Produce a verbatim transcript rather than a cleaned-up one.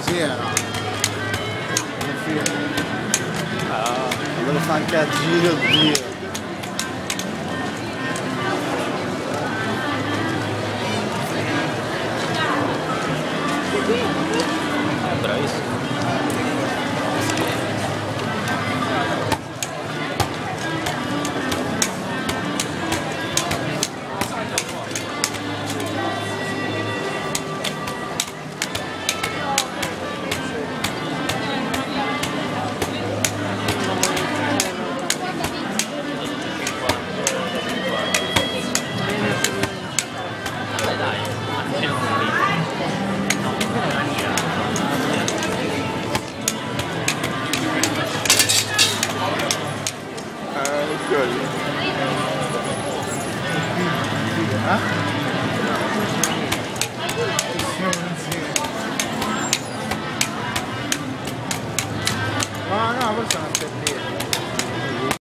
fiera. Ah, me lo fa anche a giro Dio. Bravissimo. No, no, questa è una sterrina.